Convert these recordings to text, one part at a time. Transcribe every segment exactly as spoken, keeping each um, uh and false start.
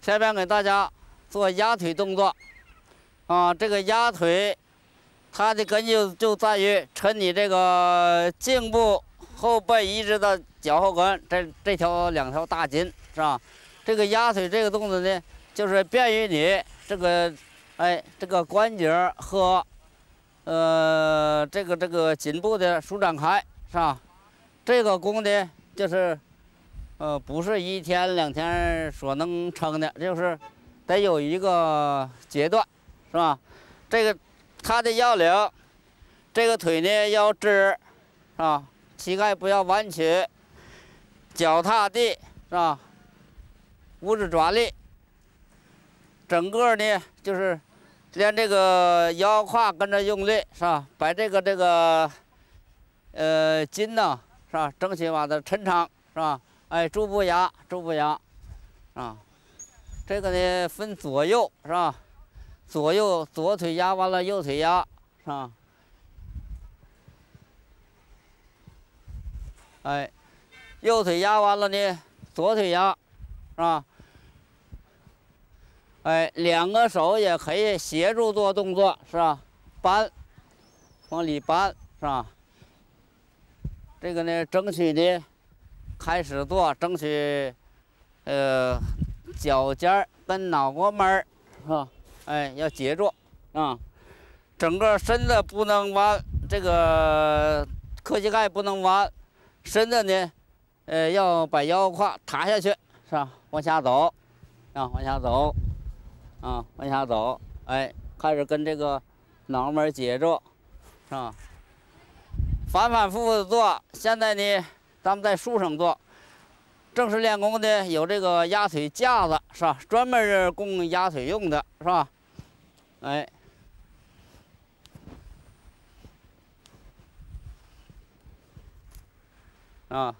下边给大家做压腿动作。啊，这个压腿，它的根据就在于抻你这个颈部后背一直到脚后跟这这条两条大筋，是吧？这个压腿这个动作呢，就是便于你这个，哎，这个关节和呃这个这个颈部的舒展开，是吧？这个功呢，就是呃不是一天两天所能成的，就是得有一个阶段，是吧？这个它的要领，这个腿呢要直，啊，膝盖不要弯曲，脚踏地，是吧？五指抓地，整个呢就是连这个腰胯跟着用力，是吧？把这个这个呃筋呢，是吧？争取把它抻长，是吧？哎，逐步压，逐步压，啊，这个呢分左右，是吧？左右左腿压完了，右腿压，是吧？哎，右腿压完了呢，左腿压，是吧？哎，两个手也可以协助做动作，是吧？扳，往里扳，是吧？这个呢，争取呢，开始做，争取，呃，脚尖儿跟脑瓜门儿，是吧？哎，要接住，啊，整个身子不能弯，这个侧膝盖不能弯，身子呢，呃，要把腰胯塌下去，是吧？往下走，啊，往下走。啊，往下走，哎，开始跟这个脑门接住，是吧？反反复复的做。现在呢，咱们在树上做。正式练功的有这个压腿架子，是吧？专门是供压腿用的，是吧？哎，啊。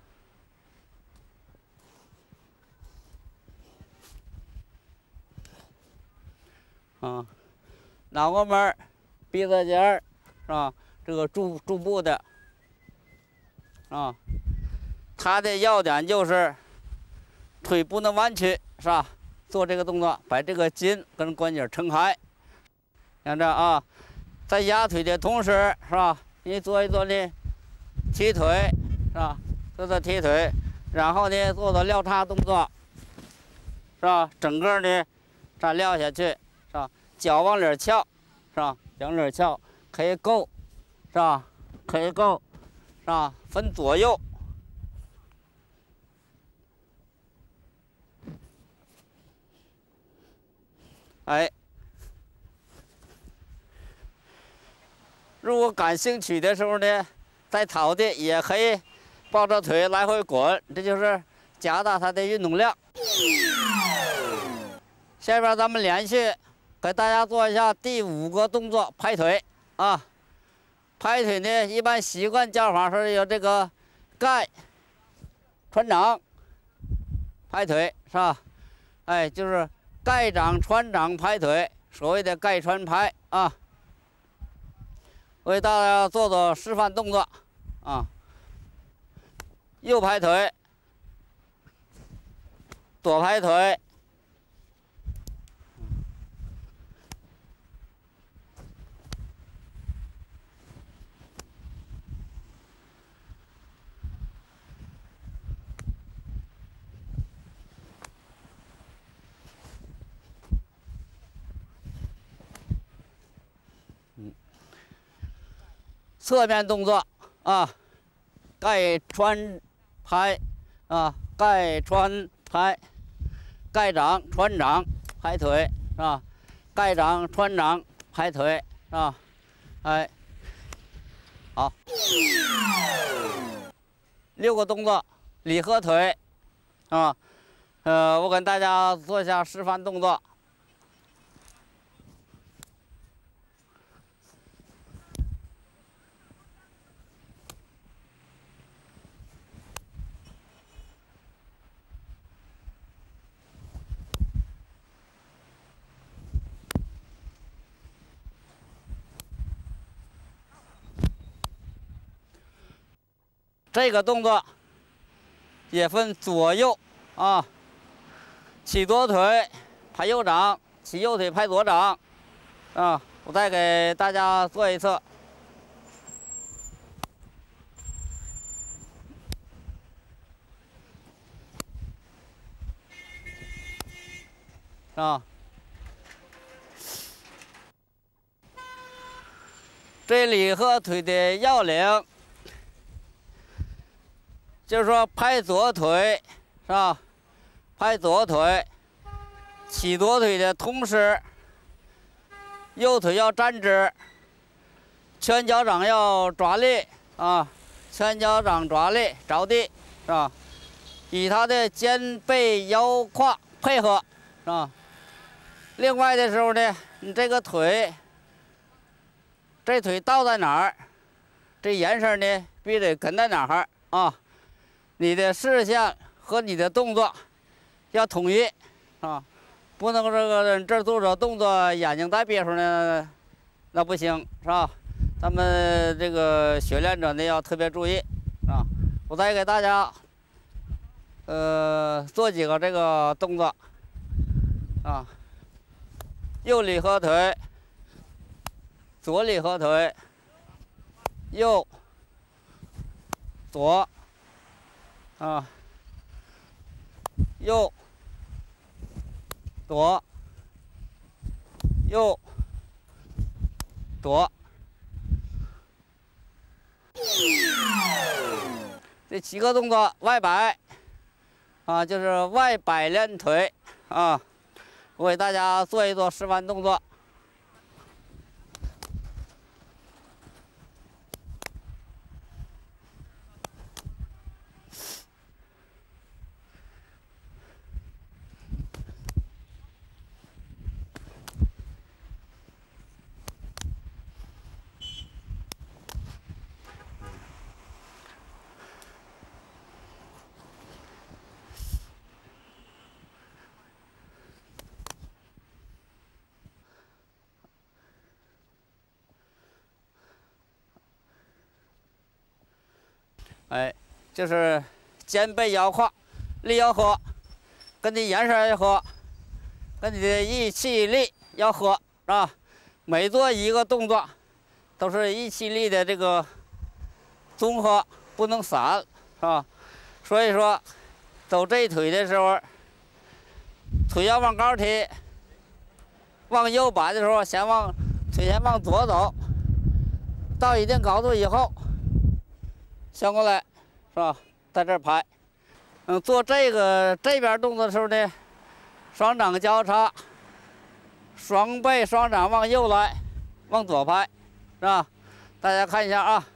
啊，脑瓜门儿、鼻子尖儿，是吧？这个柱柱部的，啊，它的要点就是腿不能弯曲，是吧？做这个动作，把这个筋跟关节撑开。看着啊，在压腿的同时，是吧？你做一做呢，踢腿，是吧？做做踢腿，然后呢，做做撂叉动作，是吧？整个呢，这样撂下去。是吧？脚往里翘，是吧？脚往里翘，可以够，是吧？可以够，是吧？分左右。哎，如果感兴趣的时候呢，在草地也可以抱着腿来回滚，这就是加大它的运动量。下边咱们连续。给大家做一下第五个动作，拍腿啊！拍腿呢，一般习惯叫法是有这个盖、穿掌、拍腿，是吧？哎，就是盖掌、穿掌、拍腿，所谓的盖穿拍啊。我给大家做做示范动作啊。右拍腿，左拍腿。侧面动作啊，盖穿拍啊，盖穿拍，盖掌穿掌拍腿是吧？盖掌穿掌拍腿是吧？哎，好，六个动作离合腿啊，呃，我跟大家做一下示范动作。这个动作也分左右啊，起左腿拍右掌，起右腿拍左掌，啊，我再给大家做一次。啊，这离合腿的要领，就是说拍左腿，是吧？拍左腿，起左腿的同时，右腿要站直，拳脚掌要抓力啊，拳脚掌抓力着地，是吧？与他的肩背腰胯配合，是吧？另外的时候呢，你这个腿，这腿倒在哪儿，这颜色呢必须得跟在哪儿啊。你的视线和你的动作要统一啊，不能这个这儿做着动作，眼睛再憋出呢，那不行，是吧？咱们这个学练者呢要特别注意啊。我再给大家，呃，做几个这个动作啊。右离合腿，左离合腿，右、左，啊，右、左、右、左，这几个动作外摆，啊，就是外摆练腿啊。我给大家做一做示范动作。哎，就是肩背腰胯力要合，跟你眼神要合，跟你的意气力要合，是吧？每做一个动作，都是意气力的这个综合，不能散，是吧？所以说，走这腿的时候，腿要往高提，往右摆的时候，先往腿先往左走，到一定高度以后。向过来，是吧？在这儿拍，嗯，做这个这边动作的时候呢，双掌交叉，双背双掌往右来，往左拍，是吧？大家看一下啊。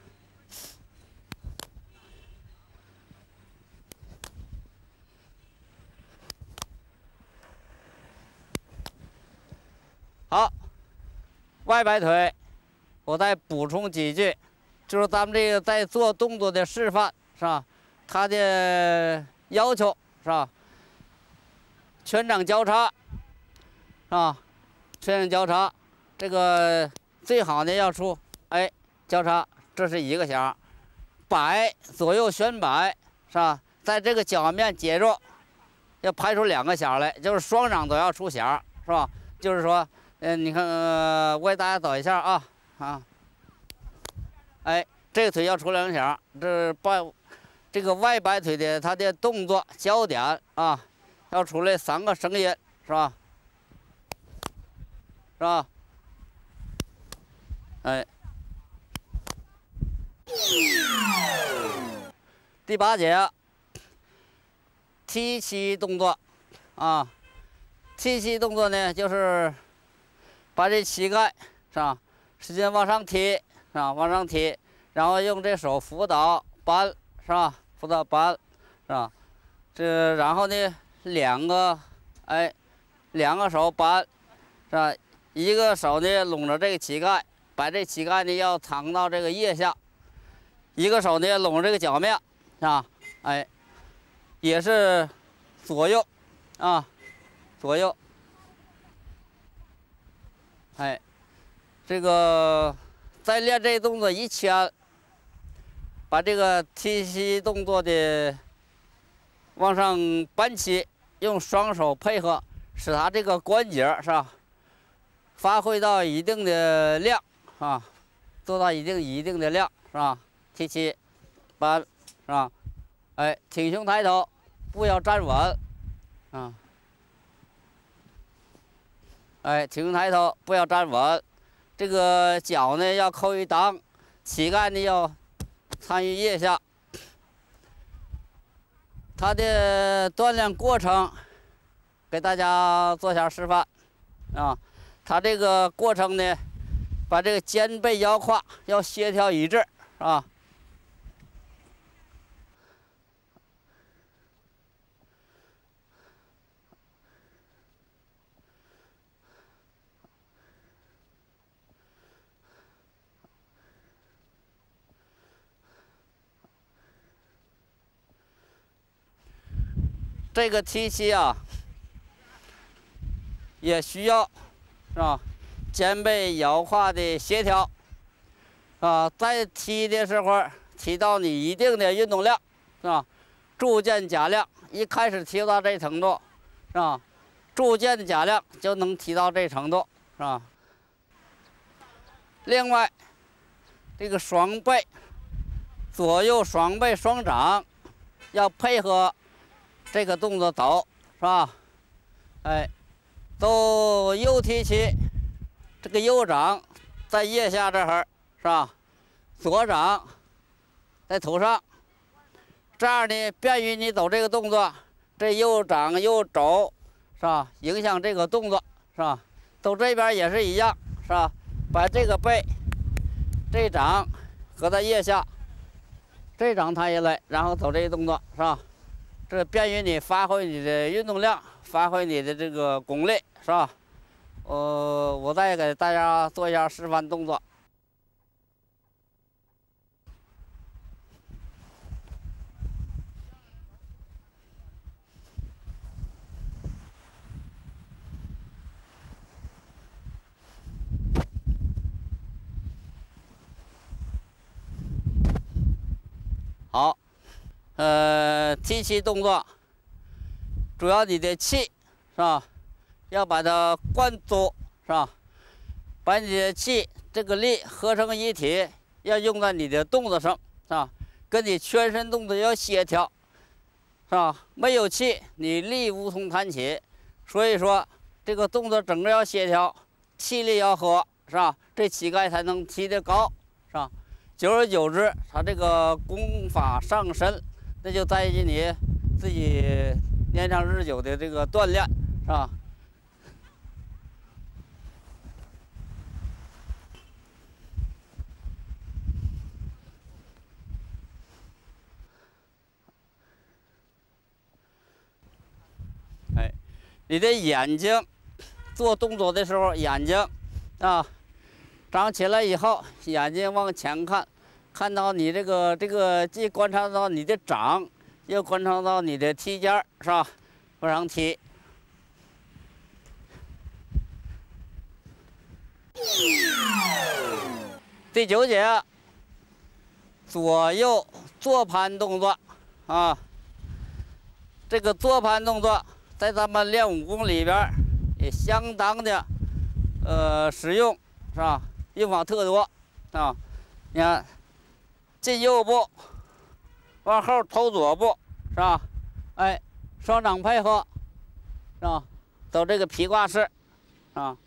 好，外摆腿，我再补充几句。就是咱们这个在做动作的示范，是吧？它的要求是吧？拳掌交叉，是吧？拳掌交叉，这个最好呢要出，哎，交叉，这是一个响。摆左右旋摆，是吧？在这个脚面接住，要拍出两个响来，就是双掌都要出响，是吧？就是说，嗯、呃，你看，呃，我给大家走一下啊，啊。哎，这个腿要出两响，这摆这个外摆腿的它的动作焦点啊，要出来三个声音，是吧？是吧？哎，第八节踢膝动作啊，踢膝动作呢就是把这膝盖是吧，使劲往上踢。啊，往上提，然后用这手扶倒扳，是吧？扶倒扳，是吧？这然后呢，两个，哎，两个手扳，是吧？一个手呢拢着这个膝盖，把这膝盖呢要藏到这个腋下，一个手呢拢着这个脚面，啊，哎，也是左右，啊，左右，哎，这个。在练这动作以前，把这个踢膝动作的往上搬起，用双手配合， 使它这个关节是吧，发挥到一定的量啊，做到一定一定的量是吧？提起，扳是吧？哎，挺胸抬头，不要站稳啊。哎，挺胸抬头，不要站稳。这个脚呢要扣一裆，膝盖呢要参与腋下。它的锻炼过程，给大家做下示范啊。它这个过程呢，把这个肩背腰胯要协调一致啊。这个提膝啊，也需要是吧？肩背腰胯的协调啊，在提的时候提到你一定的运动量是吧？逐渐加量，一开始提到这程度是吧？逐渐的加量就能提到这程度是吧？另外，这个双背、左右双背双掌要配合这个动作走是吧？哎，都右提起，这个右掌在腋下这儿是吧？左掌在头上，这样呢便于你走这个动作。这右掌右肘是吧？影响这个动作是吧？走这边也是一样是吧？把这个背，这掌搁在腋下，这掌抬下来，然后走这个动作是吧？这便于你发挥你的运动量，发挥你的这个功力是吧？呃，我再给大家做一下示范动作。好，呃，提起动作，主要你的气是吧？要把它灌足是吧？把你的气这个力合成一体，要用在你的动作上是吧？跟你全身动作要协调是吧？没有气，你力无从谈起。所以说，这个动作整个要协调，气力要合是吧？这膝盖才能提得高是吧？久而久之，它这个功法上身，那就在于你自己年长日久的这个锻炼，是吧？哎，你的眼睛做动作的时候，眼睛啊长起来以后，眼睛往前看。看到你这个这个，既观察到你的掌，又观察到你的踢尖儿，是吧？往上踢。第九节，左右坐盘动作啊。这个坐盘动作在咱们练武功里边也相当的呃实用，是吧？用法特多啊。你看。进右步，往后投左步，是吧？哎，双掌配合，是吧？走这个劈挂式，啊。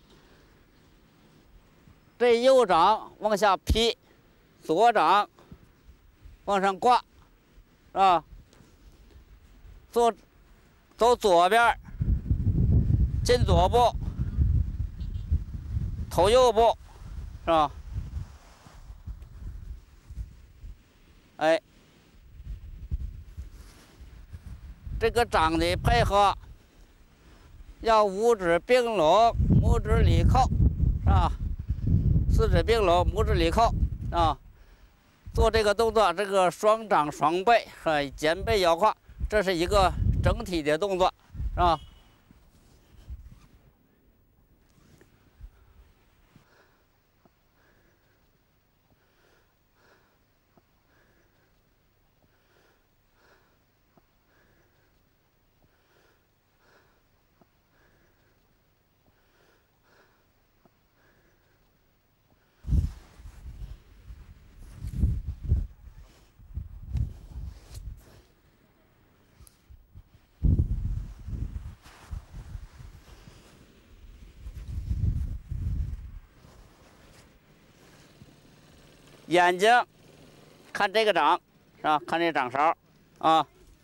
这右掌往下劈，左掌往上挂，是吧？做走左边，进左步，投右步，是吧？哎，这个掌的配合要五指并拢，拇指里扣，是吧？四指并拢，拇指里扣啊。做这个动作，这个双掌双背和肩背腰胯，这是一个整体的动作，是吧？ 眼睛看这个掌，是吧？看这掌勺，啊。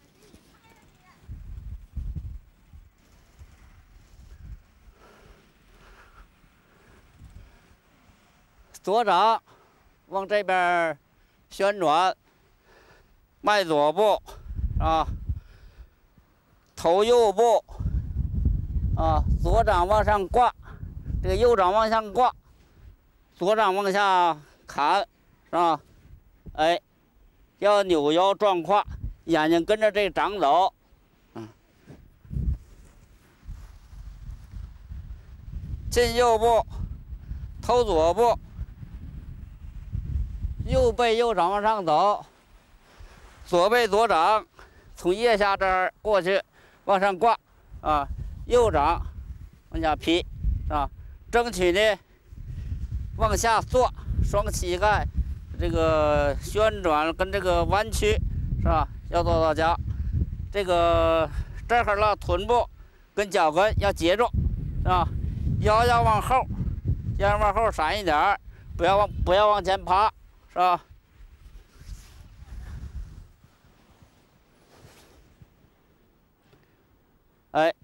左掌往这边旋转，迈左步，啊，头右步，啊，左掌往上挂，这个右掌往上挂，左掌往下砍，是吧？哎，要扭腰转胯，眼睛跟着这掌走，嗯，进右步，头左步。右背右掌往上走，左背左掌从腋下这儿过去，往上挂，啊，右掌往下劈，啊，争取呢往下坐，双膝盖这个旋转跟这个弯曲，是吧？要做到家。这个这儿了臀部跟脚跟要接住，是吧？腰要往后，腰往后闪一点儿，不要往不要往前爬。是吧？哎，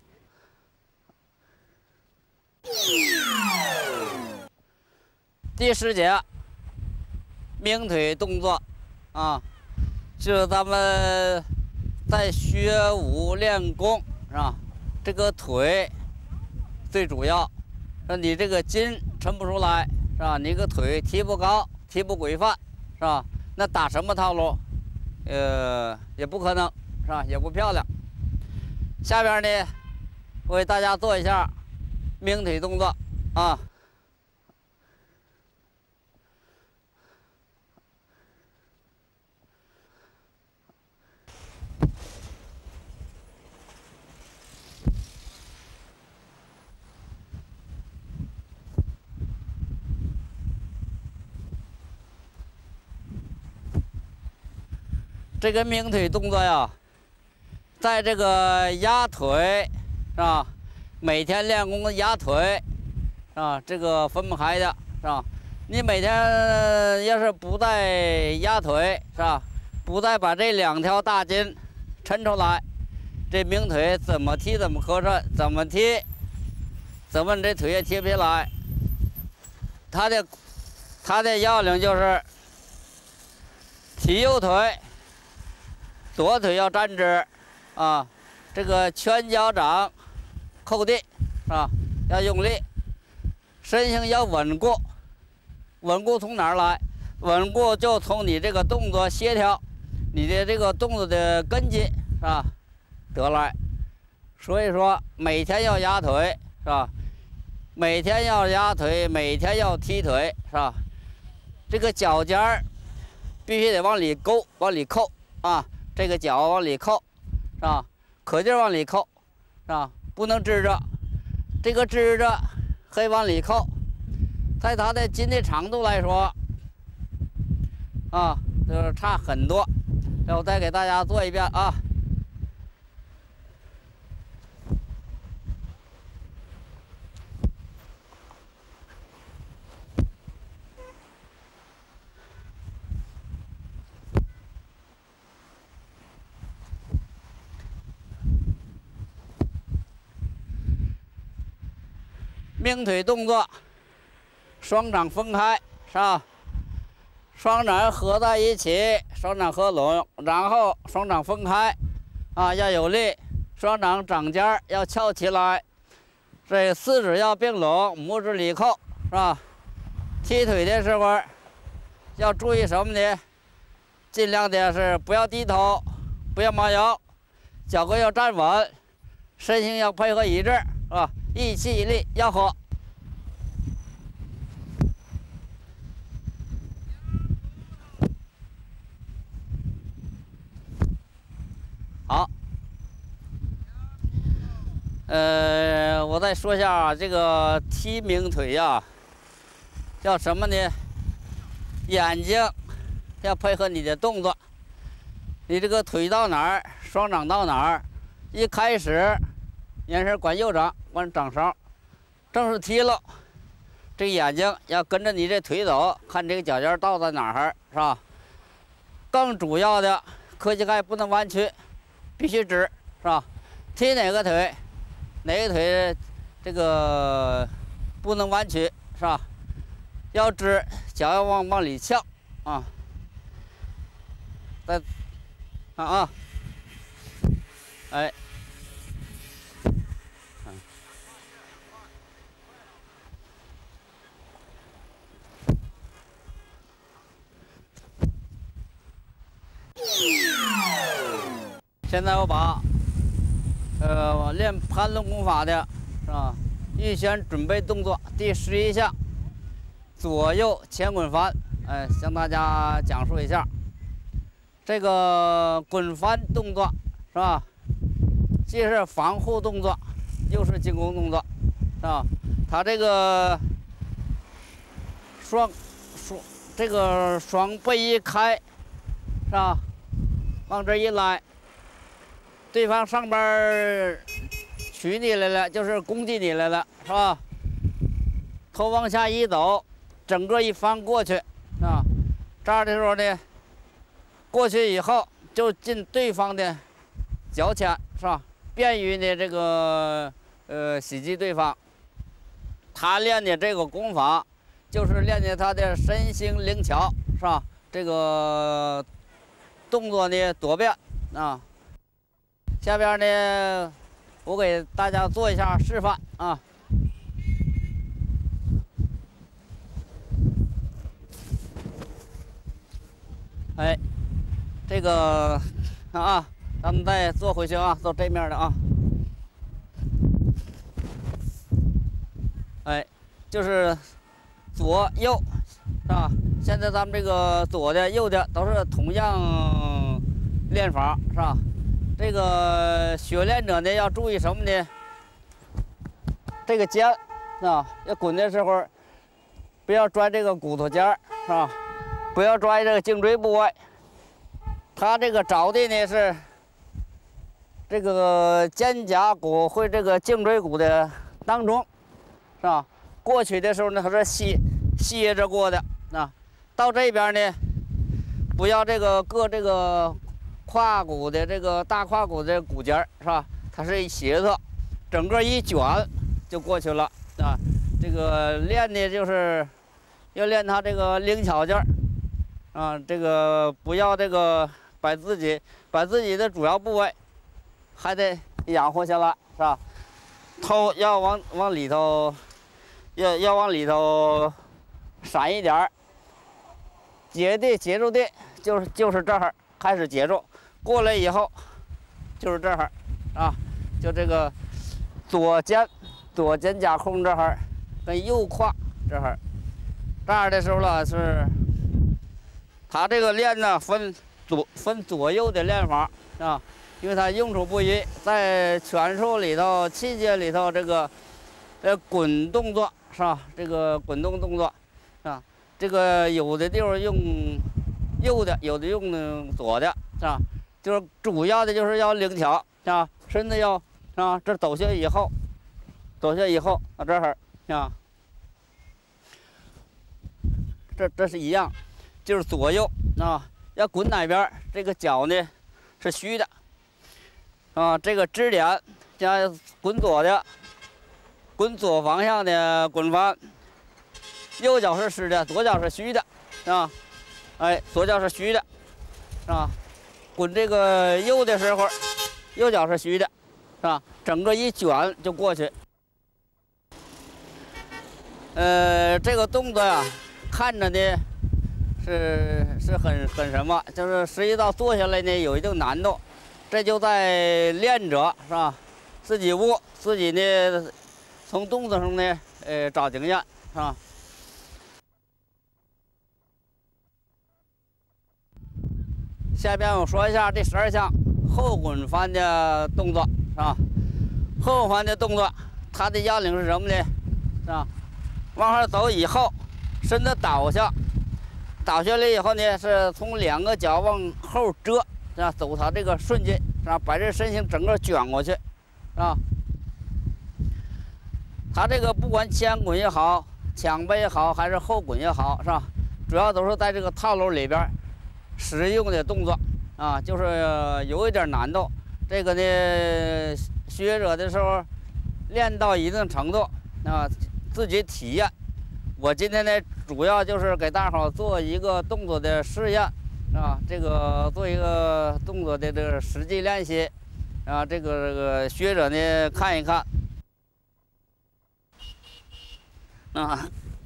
第十节鸣腿动作啊，就是咱们在学武练功是吧？这个腿最主要，说你这个筋抻不出来是吧？你个腿提不高。提不规范，是吧？那打什么套路，呃，也不可能，是吧？也不漂亮。下边呢，我给大家做一下鸣腿动作啊。这个鸣腿动作呀，在这个压腿是吧？每天练功压腿啊，这个分不开的是吧？你每天要是不再压腿是吧？不再把这两条大筋抻出来，这鸣腿怎么踢怎么磕碜，怎么踢怎么你这腿也踢不起来。它的它的要领就是踢右腿。左腿要站直，啊，这个拳脚掌扣地，啊，要用力，身形要稳固。稳固从哪儿来？稳固就从你这个动作协调，你的这个动作的根基啊得来。所以说每天要压腿，是吧？每天要压腿，每天要踢腿，是吧？这个脚尖儿必须得往里勾，往里扣啊。这个脚往里扣，是吧？可劲儿往里扣，是吧？不能支着，这个支着可以往里扣。在它的筋的长度来说，啊，就是差很多。那我再给大家做一遍啊。鸣腿动作，双掌分开，是吧？双掌合在一起，双掌合拢，然后双掌分开，啊，要有力。双掌掌尖要翘起来，这四指要并拢，拇指里扣，是吧？踢腿的时候要注意什么呢？尽量的是不要低头，不要猫腰，脚跟要站稳，身形要配合一致，是吧？一气一力要合。好，呃，我再说一下这个踢鸣腿呀，叫什么呢？眼睛要配合你的动作，你这个腿到哪儿，双掌到哪儿。一开始，先是管右掌，管掌勺，正式踢了， 这个眼睛要跟着你这腿走，看这个脚尖到在哪儿，是吧？更主要的，科膝盖不能弯曲，必须直，是吧？踢哪个腿，哪个腿这个不能弯曲，是吧？要直，脚要往往里翘啊。再看啊，哎。 现在我把呃练盘龙功法的是吧？预先准备动作第十一项，左右前滚翻，哎，向大家讲述一下。这个滚翻动作是吧？既是防护动作，又是进攻动作，是吧？它这个双双这个双背一开，是吧？往这一拉。 对方上边取你来了，就是攻击你来了，是吧？头往下一走，整个一翻过去，啊，这样的时候呢，过去以后就进对方的脚前，是吧？便于呢这个呃袭击对方。他练的这个功法，就是练的他的身形灵巧，是吧？这个动作呢多变啊。 下边呢，我给大家做一下示范啊。哎，这个啊，咱们再做回去啊，做这面的啊。哎，就是左右是吧？现在咱们这个左的、右的都是同样练法，是吧？ 这个学练者呢，要注意什么呢？这个肩啊，要滚的时候，不要拽这个骨头尖儿，是吧？不要拽这个颈椎部位。它这个着的呢是这个肩胛骨和这个颈椎骨的当中，是吧？过去的时候呢，它是歇歇着过的啊。到这边呢，不要这个搁这个。 胯骨的这个大胯骨的骨尖是吧？它是一斜侧，整个一卷就过去了啊。这个练的就是要练它这个灵巧劲儿啊。这个不要这个把自己把自己的主要部位还得养活下来是吧？头要往往里头，要要往里头闪一点儿。接的接住的就是就是这儿开始接住。 过来以后，就是这儿啊，就这个左肩、左肩胛空这儿，跟右胯这儿，这样的时候呢是，他这个练呢分左分左右的练法啊，因为它用处不一，在拳术里头、器械里头，这个呃滚动作是吧？这个滚动动作啊，这个有的地方用右的，有的用左的，是吧？ 就是主要的就是要灵巧啊，身子要啊，这走下以后，走下以后啊这儿啊，这这是一样，就是左右啊，要滚哪边，这个脚呢是虚的啊，这个支点加滚左的，滚左方向的滚翻，右脚是湿的，左脚是虚的啊，哎，左脚是虚的啊。 滚这个右的时候，右脚是虚的，是吧？整个一卷就过去。呃，这个动作呀，看着呢是是很很什么，就是实际到做下来呢有一定难度。这就在练者是吧？自己悟，自己呢从动作上呢呃找经验是吧？ 下边我说一下第十二项后滚翻的动作，是吧？后翻的动作，它的要领是什么呢？是吧？往上走以后，身子倒下，倒下来以后呢，是从两个脚往后折，是吧？走它这个顺劲，是吧？把这身形整个卷过去，是吧？它这个不管前滚也好， 抢背也好，还是后滚也好，是吧？主要都是在这个套路里边使用的动作啊，就是有一点难度。这个呢，学者的时候练到一定程度啊，自己体验。我今天呢，主要就是给大伙做一个动作的试验啊，这个做一个动作的这个实际练习啊，这个这个学者呢看一看啊，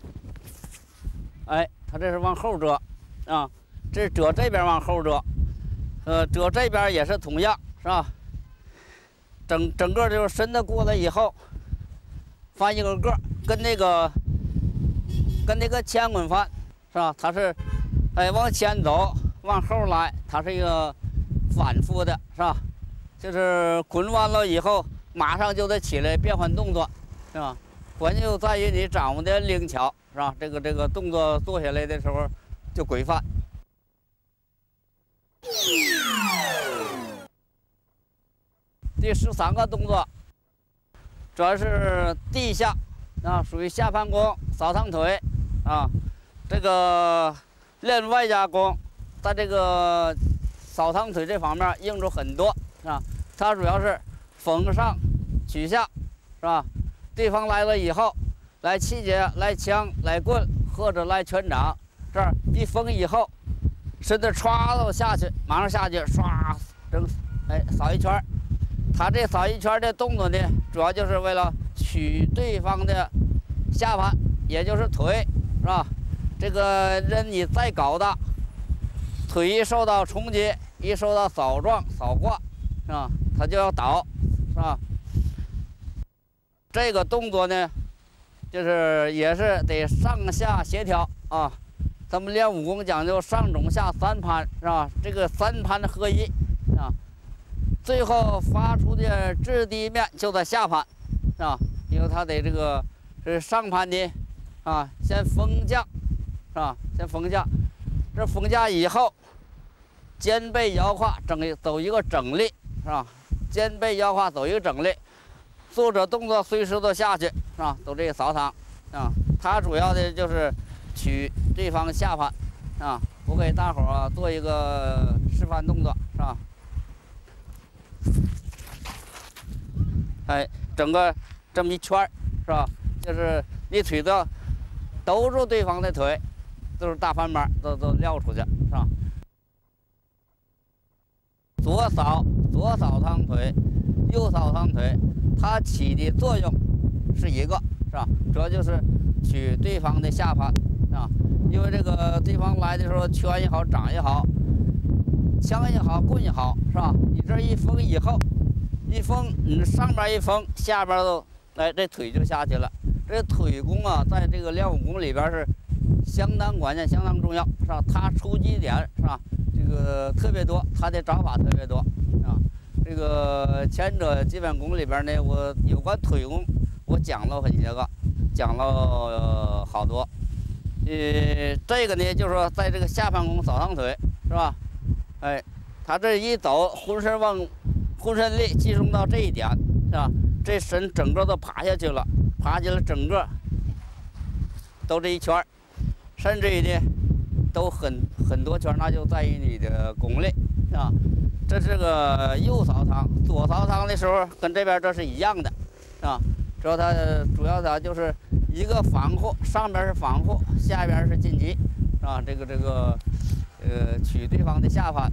哎，他这是往后折啊，这是折这边往后折，呃，折这边也是同样，是吧？整整个就是伸的过来以后，翻一个个，跟那个。跟那个前滚翻是吧？它是，哎，往前走，往后来，它是一个反复的，是吧？就是滚完了以后，马上就得起来变换动作，是吧？关键就在于你掌握的灵巧，是吧？这个这个动作做下来的时候就规范。第十三个动作，主要是地下啊，属于下盘功，扫堂腿。啊，这个练外家功，在这个扫堂腿这方面用处很多啊。它主要是逢上取下，是吧？对方来了以后，来气节、来枪、来棍或者来拳掌，这儿一封以后，身子歘都下去，马上下去唰整，哎，扫一圈。他这扫一圈的动作呢，主要就是为了取对方的下盘，也就是腿。是吧？这个人你再高大，腿一受到冲击，一受到扫撞、扫挂，是吧？他就要倒，是吧？这个动作呢，就是也是得上下协调啊。咱们练武功讲究上中下三盘，是吧？这个三盘合一啊，最后发出的质地面就在下盘，是吧？因为它得这个是上盘的。啊，先封架，是吧？先封架，这封架以后，肩背腰胯整走一个整立，是吧？肩背腰胯走一个整立，做着动作随时都下去，是吧？都这个扫堂，啊，它主要的就是取对方下盘，啊，我给大伙儿做一个示范动作，是吧？哎，整个这么一圈儿，是吧？就是你腿的。兜住对方的腿，都是大翻板，都都撂出去，是吧？左扫左扫堂腿，右扫堂腿，它起的作用是一个，是吧？主要就是取对方的下盘，啊，因为这个对方来的时候，拳也好，掌也好，枪也好，棍也好，是吧？你这一封以后，一封，你上边一封，下边都，哎，这腿就下去了。这腿功啊，在这个练武功里边是相当关键、相当重要，是吧？它出击点是吧？这个特别多，它的招法特别多啊。这个前者基本功里边呢，我有关腿功，我讲了很些个，讲了、呃、好多。呃，这个呢，就是说在这个下盘功扫堂腿，是吧？哎，他这一走，浑身往浑身力集中到这一点，是吧？这身整个都爬下去了。爬起来，整个都这一圈儿，甚至于呢，都很很多圈儿，那就在于你的功力啊。这是个右扫堂，左扫堂的时候跟这边这是一样的啊。主要它主要它就是一个防护，上边是防护，下边是晋级啊。这个这个呃，取对方的下盘。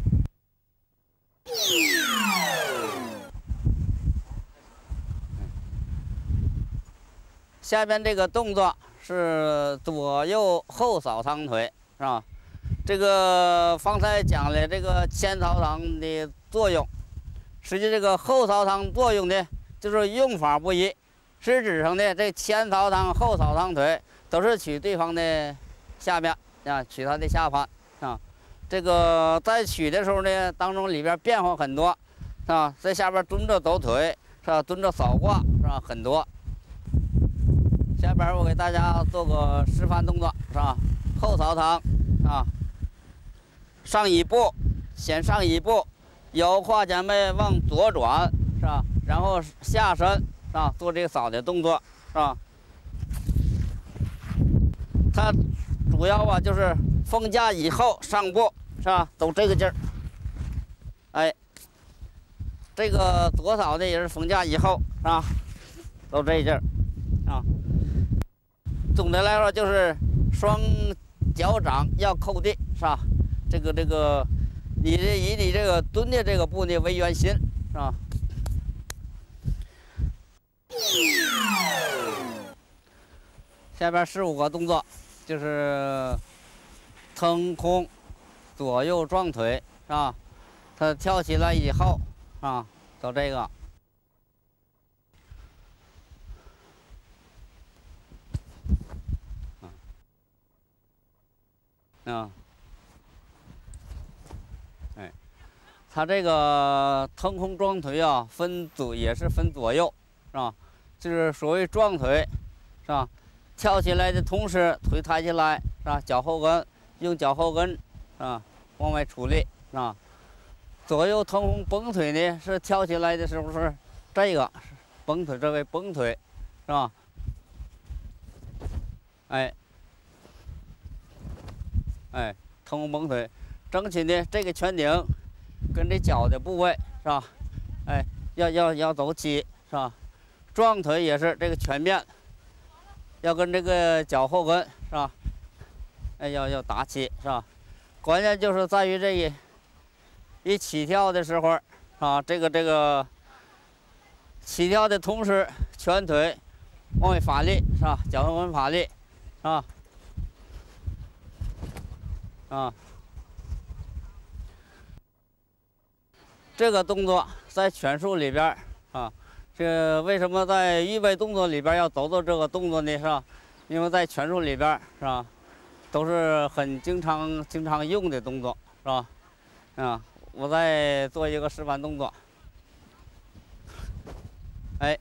下边这个动作是左右后扫堂腿，是吧？这个方才讲了这个前扫堂的作用，实际这个后扫堂作用呢，就是用法不一。实质上呢，这前扫堂、后扫堂腿都是取对方的下面啊，取他的下盘啊。这个在取的时候呢，当中里边变化很多，啊，在下边蹲着抖腿，是吧？蹲着扫挂，是吧？很多。下边我给大家做个示范动作，是吧？后扫堂啊，上一步，先上一步，腰胯肩背往左转，是吧？然后下身，是吧？做这个扫的动作，是吧？ 它主要啊就是封架以后上步是吧，都这个劲儿。哎，这个左扫的也是封架以后是吧，都这劲儿啊。总的来说就是双脚掌要扣地是吧？这个这个，你的以你这个蹲的这个步呢为圆心是吧？下边十五个动作就是腾空、左右撞腿是吧？它跳起来以后啊，走这个。啊，哎，它这个腾空撞腿啊，分左也是分左右，是吧？就是所谓撞腿，是吧？跳起来的同时，腿抬起来，是吧？脚后跟用脚后跟，啊，往外出力，是吧？左右腾空绷腿呢，是跳起来的时候是这个绷腿，这为绷腿，是吧？哎。哎，腾空绷腿，整体呢，这个拳顶跟这脚的部位是吧？哎，要要要走齐是吧？撞腿也是这个拳面要跟这个脚后跟是吧？哎，要要打齐是吧？关键就是在于这一一起跳的时候啊，这个这个起跳的同时，拳腿往外发力是吧？脚后跟发力啊。啊，这个动作在拳术里边啊，这为什么在预备动作里边要走走这个动作呢？是吧？因为在拳术里边是吧，都是很经常经常用的动作是吧？啊，我再做一个示范动作。哎，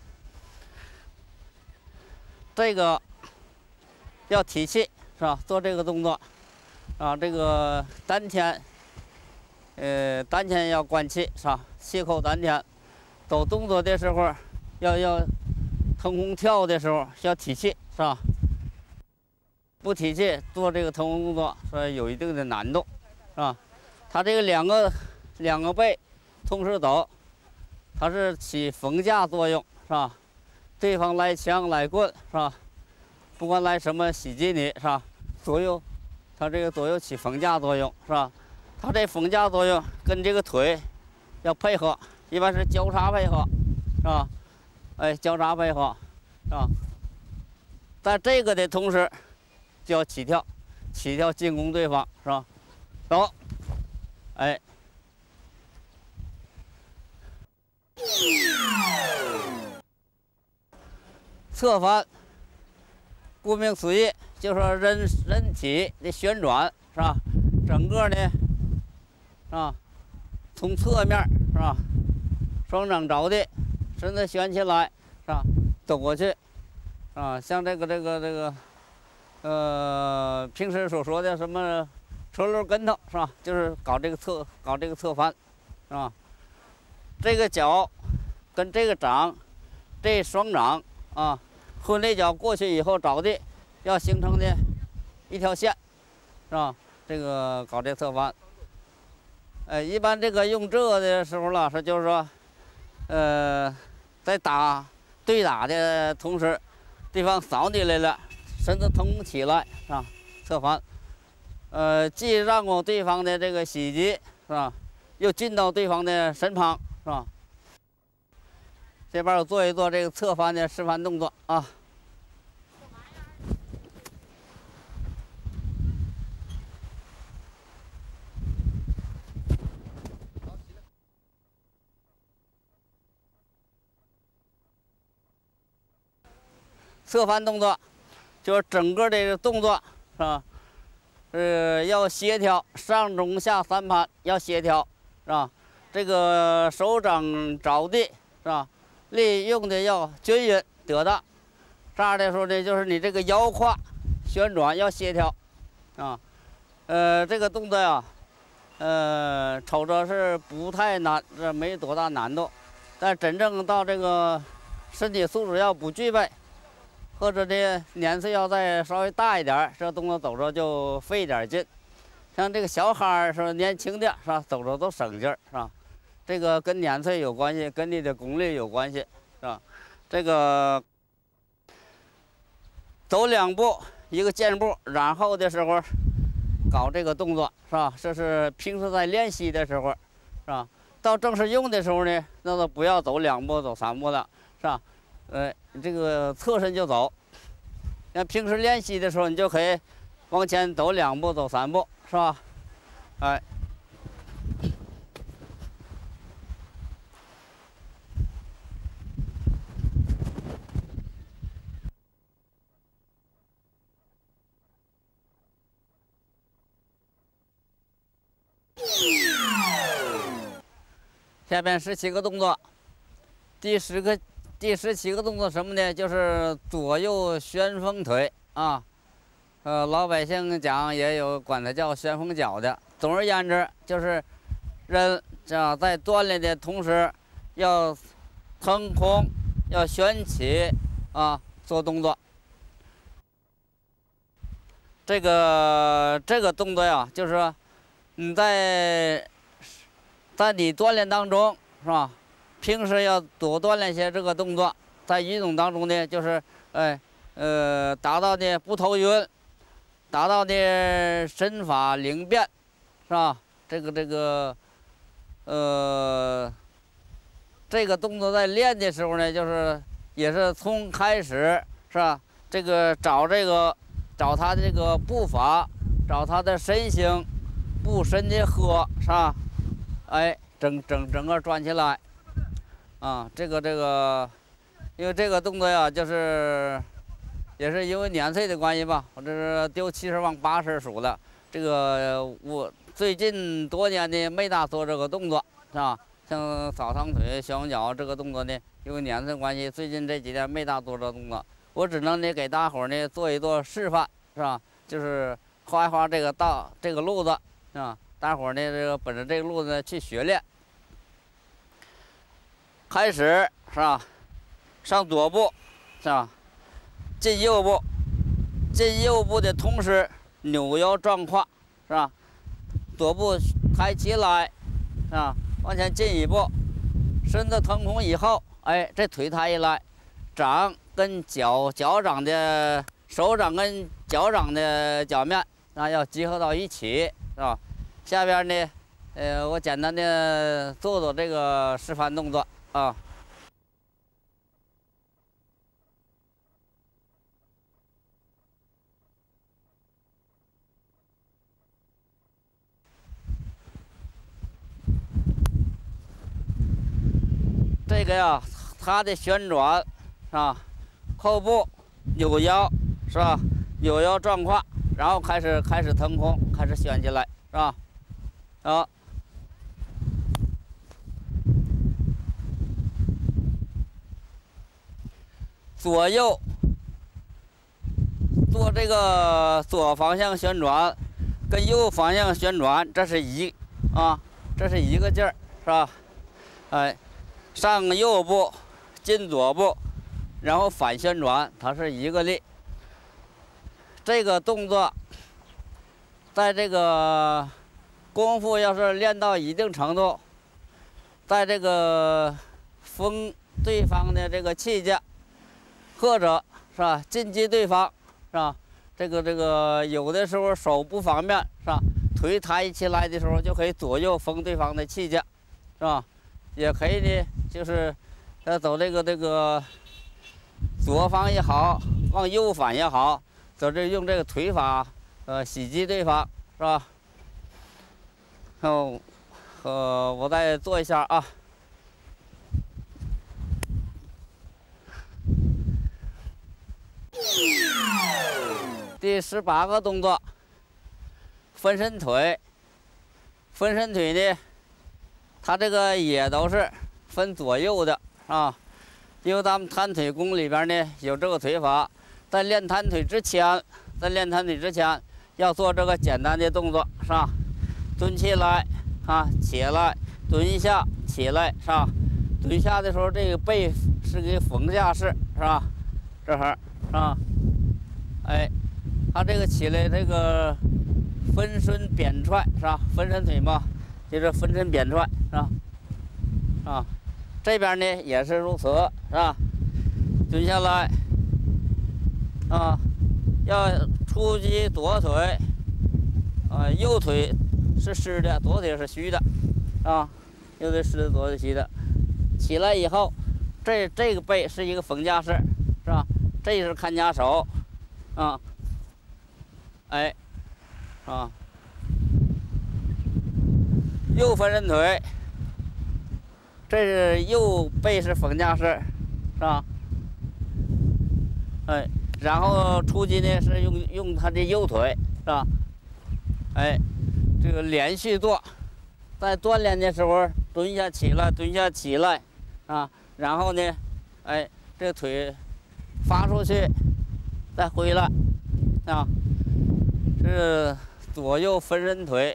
这个要提气是吧？做这个动作。啊，这个丹田，呃，丹田要关气是吧？气扣丹田。走动作的时候，要要腾空跳的时候要提气是吧？不提气做这个腾空动作是有一定的难度，是吧？它这个两个两个背同时走，它是起逢架作用是吧？对方来枪来棍是吧？不管来什么袭击你是吧？左右。它这个左右起逢架作用是吧？它这逢架作用跟这个腿要配合，一般是交叉配合，是吧？哎，交叉配合，是吧？在这个的同时，就要起跳，起跳进攻对方，是吧？走，哎，侧翻，顾名思义。就说人人体的旋转是吧？整个呢，是吧？从侧面是吧？双掌着地，身子旋起来是吧？走过去，啊，像这个这个这个，呃，平时所说的什么车轮跟头是吧？就是搞这个侧搞这个侧翻，是吧？这个脚跟这个掌，这双掌啊，混内脚过去以后着地。要形成的一条线，是吧？这个搞这侧翻，呃，一般这个用这个的时候了，是就是说，呃，在打对打的同时，对方扫你来了，身子腾空起来，是吧？侧翻，呃，既让过对方的这个袭击，是吧？又进到对方的身旁，是吧？这边我做一做这个侧翻的示范动作啊。侧翻动作，就是整个这个动作是吧？呃，要协调，上中下三盘要协调，是吧？这个手掌着地是吧？力用的要均匀得当。这样的时候呢，就是你这个腰胯旋转要协调，啊，呃，这个动作呀，呃，瞅着是不太难，这没多大难度，但真正到这个身体素质要不具备。 或者呢年岁要再稍微大一点，这动作走着就费一点劲。像这个小孩儿是吧，年轻的是吧，走着都省劲儿是吧？这个跟年岁有关系，跟你的功力有关系是吧？这个走两步一个箭步，然后的时候搞这个动作是吧？这是平时在练习的时候是吧？到正式用的时候呢，那就不要走两步走三步了是吧？呃，这个侧身就走。那平时练习的时候，你就可以往前走两步走三步是吧？哎。下边十七个动作，第十个、第十七个动作什么呢？就是左右旋风腿啊。呃，老百姓讲也有管它叫旋风脚的。总而言之，就是人啊在锻炼的同时，要腾空，要旋起啊，做动作。这个这个动作呀，就是说你在。在你锻炼当中是吧？平时要多锻炼些这个动作，在运动当中呢，就是哎呃达到呢不头晕，达到呢身法灵便，是吧？这个这个呃这个动作在练的时候呢，就是也是从开始是吧？这个找这个找他的这个步伐，找他的身形，步身的和是吧？哎，整整整个转起来，啊，这个这个，因为这个动作呀，就是也是因为年岁的关系吧，我这是丢七十往八十数了。这个我最近多年呢没大做这个动作，是吧？像扫堂腿、旋风脚这个动作呢，因为年岁关系，最近这几年没大做这个动作，我只能呢给大伙儿呢做一做示范，是吧？就是画一画这个道这个路子，啊。大伙儿呢，这个本着这个路子呢去学练。开始是吧？上左步是吧？进右步，进右步的同时扭腰转胯是吧？左步抬起来是吧？往前进一步，身子腾空以后，哎，这腿抬起来，掌跟脚脚掌的手掌跟脚掌的脚面啊要结合到一起是吧？下边呢，呃，我简单的做做这个示范动作啊。这个呀，它的旋转是吧？后部扭腰是吧？扭腰转胯，然后开始开始腾空，开始旋起来是吧？好，左右做这个左方向旋转，跟右方向旋转，这是一啊，这是一个劲儿，是吧？哎，上右步，进左步，然后反旋转，它是一个力。这个动作，在这个功夫要是练到一定程度，在这个封对方的这个气节，或者是吧进击对方是吧？这个这个有的时候手不方便是吧？腿抬起来的时候就可以左右封对方的气节，是吧？也可以呢，就是要走这个这个左方也好，往右反也好，走这用这个腿法呃袭击对方是吧？哦，呃，我再做一下啊。第十八个动作，分身腿。分身腿呢，它这个也都是分左右的啊。因为咱们摊腿功里边呢有这个腿法，在练摊腿之前，在练摊腿之前要做这个简单的动作是吧？蹲起来啊，起来，蹲一下，起来是吧？蹲下的时候，这个背是个逢下式是吧？ 这哈是吧？哎，他这个起来这个分身扁踹是吧？分身腿嘛，就是分身扁踹是吧？啊，这边呢也是如此是吧？蹲下来啊，要出击左腿，啊，右腿是湿的，左腿是虚的，啊，右腿湿的，左腿虚的。起来以后，这这个背是一个缝夹式，是吧？这是看夹手，啊，哎，啊，右分身腿，这是右背是缝夹式，是吧？哎，然后出击呢是用用他的右腿，是吧？哎，这个连续做，在锻炼的时候蹲下起来，蹲下起来，啊，然后呢，哎，这个腿发出去，再回来，啊，是左右分身腿。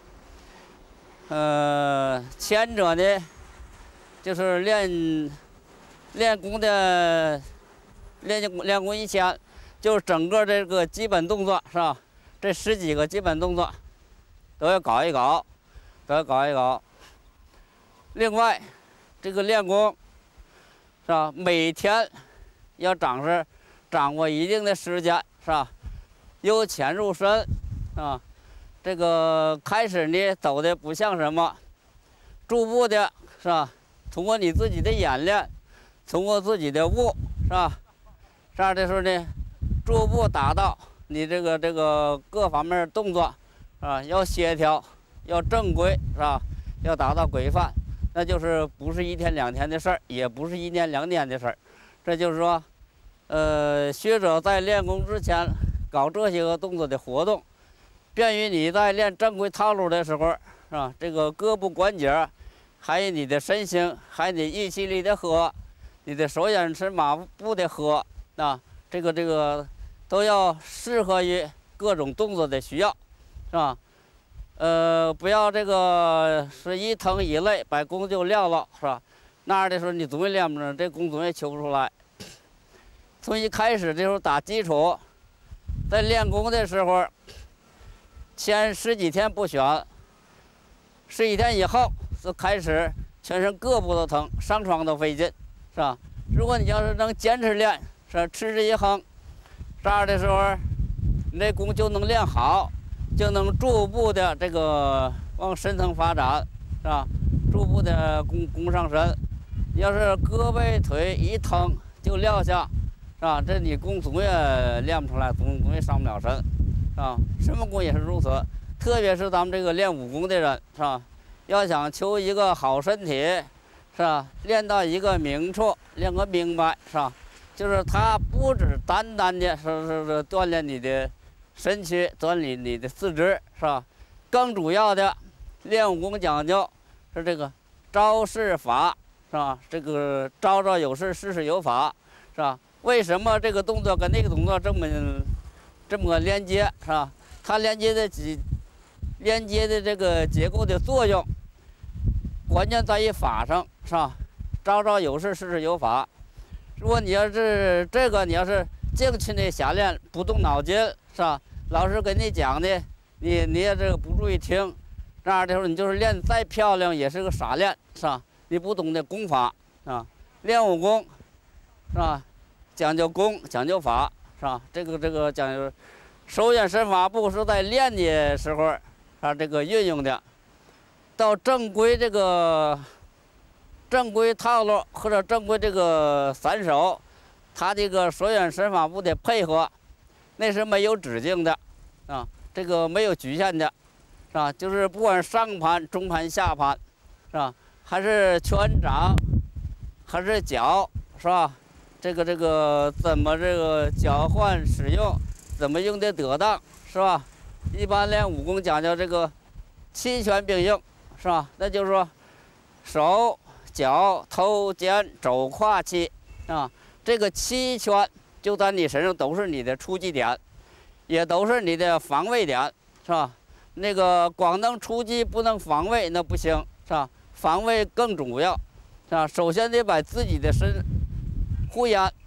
呃，前者呢，就是练练功的。练练功以前，就是整个这个基本动作是吧？这十几个基本动作都要搞一搞，都要搞一搞。另外，这个练功是吧？每天要掌握掌握一定的时间是吧？由浅入深啊。这个开始呢走的不像什么，逐步的是吧？通过你自己的演练，通过自己的悟是吧？这样的时候呢，逐步达到你这个这个各方面动作啊，要协调，要正规是吧？要达到规范，那就是不是一天两天的事儿，也不是一年两年的事儿。这就是说，呃，学者在练功之前搞这些个动作的活动，便于你在练正规套路的时候是吧？这个胳膊关节，还有你的身形，还有你意气力的和，你的手眼身马步的和。啊，这个这个都要适合于各种动作的需要，是吧？呃，不要这个是一疼一累把功就撂了，是吧？那样的时候你总也练不成，这功总也求不出来。从一开始的时候打基础，在练功的时候，前十几天不选，十几天以后就开始全身各部都疼，上床都费劲，是吧？如果你要是能坚持练，是持之以恒，这样的时候，你这功就能练好，就能逐步的这个往深层发展，是吧？逐步的功功上身。要是胳膊腿一疼就撂下，是吧？这你功总也练不出来，总总也上不了身，是吧？什么功也是如此，特别是咱们这个练武功的人，是吧？要想求一个好身体，是吧？练到一个明处，练个明白，是吧？就是它不只单单的是是是锻炼你的身躯，锻炼你的四肢，是吧？更主要的，练武功讲究是这个招式法，是吧？这个招招有式，式式有法，是吧？为什么这个动作跟那个动作这么这么个连接，是吧？它连接的几连接的这个结构的作用，关键在于法上，是吧？招招有式，式式有法。如果你要是这个，你要是净去那瞎练，不动脑筋，是吧？老师跟你讲的，你你也这个不注意听，这样的时候你就是练再漂亮也是个傻练，是吧？你不懂得功法，啊，练武功，是吧？讲究功，讲究法，是吧？这个这个讲究手眼身法步是在练的时候啊，这个运用的，到正规这个。正规套路或者正规这个散手，它这个手眼身法步的配合，那是没有止境的，啊，这个没有局限的，是吧？就是不管上盘、中盘、下盘，是吧？还是拳掌，还是脚，是吧？这个这个怎么这个交换使用，怎么用的得当，是吧？一般练武功讲究这个七拳并用，是吧？那就是说手。脚、头、肩、肘、胯、膝，啊，这个七拳就在你身上都是你的出击点，也都是你的防卫点，是吧？那个光能出击不能防卫那不行，是吧？防卫更重要，是吧？首先得把自己的身护眼，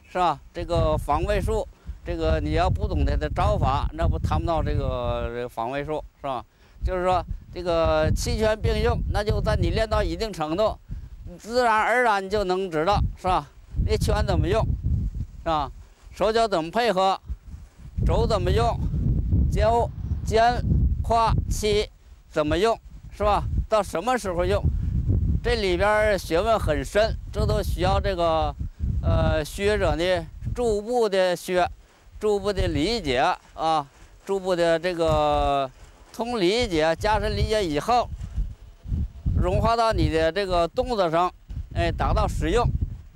是吧？这个防卫术，这个你要不懂它的招法，那不谈不到这个这个防卫术，是吧？就是说这个齐全并用，那就在你练到一定程度，自然而然你就能知道，是吧？这拳怎么用，是吧？手脚怎么配合，肘怎么用，肩肩胯膝怎么用，是吧？到什么时候用？这里边学问很深，这都需要这个呃学者呢逐步的学，逐步的理解啊，逐步的这个通理解，加深理解以后，融化到你的这个动作上，哎，达到实用。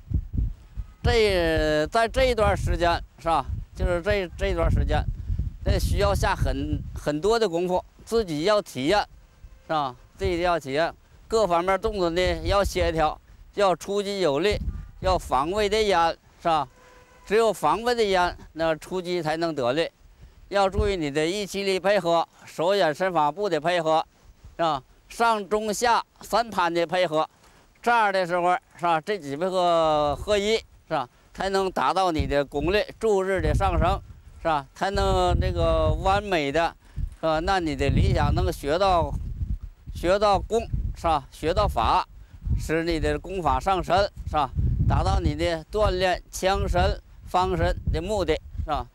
这在这一段时间是吧？就是这这一段时间，那需要下很很多的功夫，自己要体验，是吧？自己要体验。各方面动作呢要协调，要出击有力，要防卫的严，是吧？只有防卫的严，那出击才能得力。要注意你的意气力配合，手眼身法步的配合，是吧？上中下三盘的配合，这样的时候是吧？这几个合一，是吧？才能达到你的功力逐日的上升，是吧？才能这个完美的，是吧？那你的理想能学到学到功。是吧？学到法，使你的功法上身，是吧？达到你的锻炼枪神、方神的目的，是吧？